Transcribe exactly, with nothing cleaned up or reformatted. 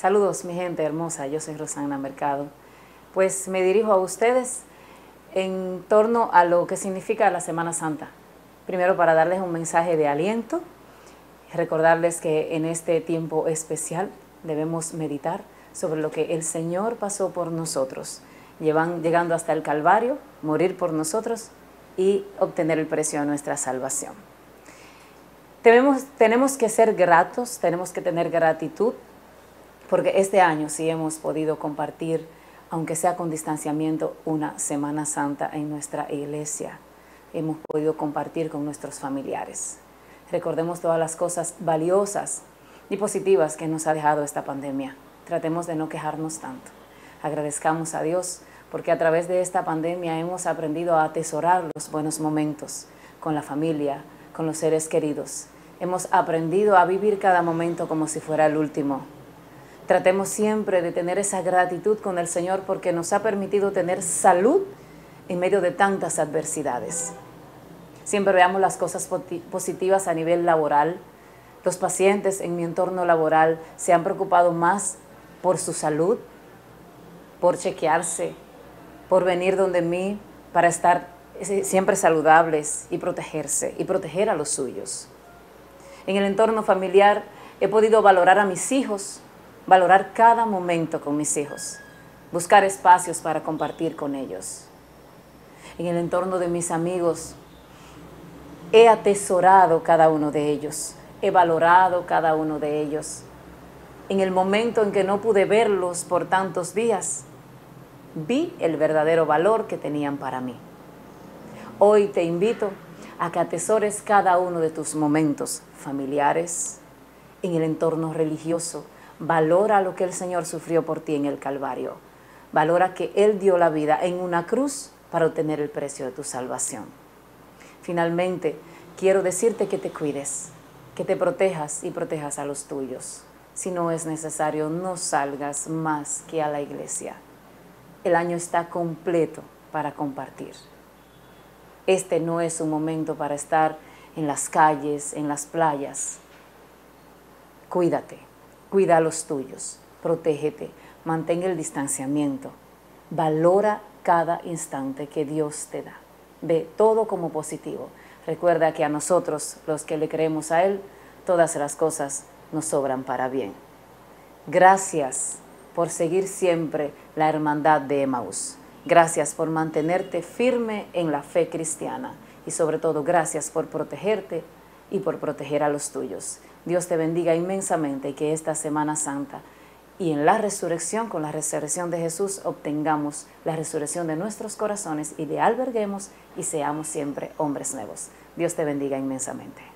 Saludos mi gente hermosa, yo soy Rosana Mercado. Pues me dirijo a ustedes en torno a lo que significa la Semana Santa. Primero para darles un mensaje de aliento, recordarles que en este tiempo especial debemos meditar sobre lo que el Señor pasó por nosotros, llevan, llegando hasta el Calvario, morir por nosotros y obtener el precio de nuestra salvación. Tenemos, tenemos que ser gratos, tenemos que tener gratitud, porque este año sí hemos podido compartir, aunque sea con distanciamiento, una Semana Santa en nuestra iglesia. Hemos podido compartir con nuestros familiares. Recordemos todas las cosas valiosas y positivas que nos ha dejado esta pandemia. Tratemos de no quejarnos tanto. Agradezcamos a Dios, porque a través de esta pandemia hemos aprendido a atesorar los buenos momentos con la familia, con los seres queridos. Hemos aprendido a vivir cada momento como si fuera el último. Tratemos siempre de tener esa gratitud con el Señor porque nos ha permitido tener salud en medio de tantas adversidades. Siempre veamos las cosas positivas a nivel laboral. Los pacientes en mi entorno laboral se han preocupado más por su salud, por chequearse, por venir donde mí para estar siempre saludables y protegerse y proteger a los suyos. En el entorno familiar he podido valorar a mis hijos, valorar cada momento con mis hijos, buscar espacios para compartir con ellos. En el entorno de mis amigos, he atesorado cada uno de ellos, he valorado cada uno de ellos. En el momento en que no pude verlos por tantos días, vi el verdadero valor que tenían para mí. Hoy te invito a que atesores cada uno de tus momentos familiares, en el entorno religioso. Valora lo que el Señor sufrió por ti en el Calvario. Valora que Él dio la vida en una cruz para obtener el precio de tu salvación. Finalmente, quiero decirte que te cuides, que te protejas y protejas a los tuyos. Si no es necesario, no salgas más que a la iglesia. El año está completo para compartir. Este no es un momento para estar en las calles, en las playas. Cuídate. Cuida a los tuyos, protégete, mantén el distanciamiento, valora cada instante que Dios te da. Ve todo como positivo. Recuerda que a nosotros, los que le creemos a Él, todas las cosas nos sobran para bien. Gracias por seguir siempre la hermandad de Emaús. Gracias por mantenerte firme en la fe cristiana y sobre todo gracias por protegerte y por proteger a los tuyos. Dios te bendiga inmensamente y que esta Semana Santa y en la resurrección, con la resurrección de Jesús, obtengamos la resurrección de nuestros corazones y le alberguemos y seamos siempre hombres nuevos. Dios te bendiga inmensamente.